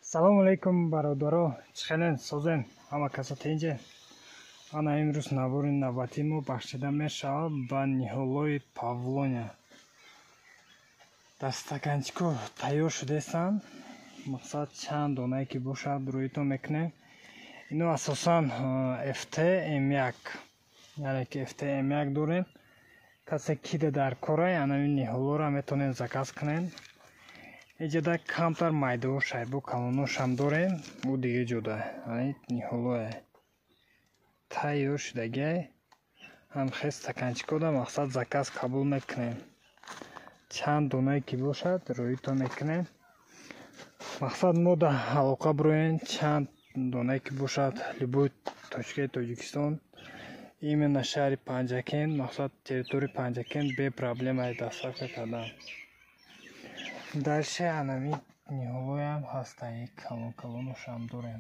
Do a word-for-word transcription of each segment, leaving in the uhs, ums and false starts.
Салом алейкум бародаро, чхелен созен ҳама каса тинҷе. Ана имрӯз набори навбатимо бахшида мешавад ба Ниҳолои Павлония. Дар стаканчико тайёр шудастанд. Мақсад чанд донае ки бошад рӯйтон мекунем. Ино асосан эф ти эм як, яъне ки эф ти эм як дорем. Касе ки дар кора ана ин ниҳолоро метавонем заказ кунем. Эҷода камтар майдо шайбу калоношам дорем. Бу дига ҷуда ниҳолое тайёр шудагиай ҳамхез стаканчикода мақсад заказ қабул мекунем. Чанд донае ки бошад рӯйтон мекунем. Мақсад мо да алоқа бироем чанд донае ки бошад любой точкаи Тоҷикистон, именно шаҳри Панҷакент, мақсад территорияи Панҷакент бе проблема доставка кардан. Дальше анами ниҳолоям ҳастаи калон калоношам дорем.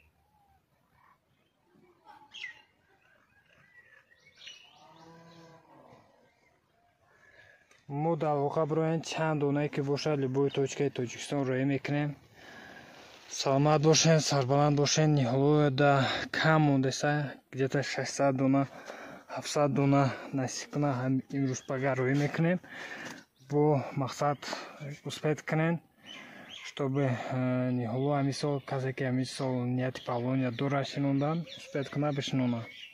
мо да алоқа бироем чанд донае ки бошад любой точкаи Тоҷикистон рӯя мекунем. Саломат бошен, сарбаланд бошен. Ниҳолоя да кам мондеса, где-то шашсад дона ҳафтсад дона насиб куна имрӯз пага рӯя мекунем. Бо мақсад успех кунем, чтобы ниҳоло ҳамин сол касе ки ҳамин сол нияти Павлония дорад шинондан успех куна бишинона.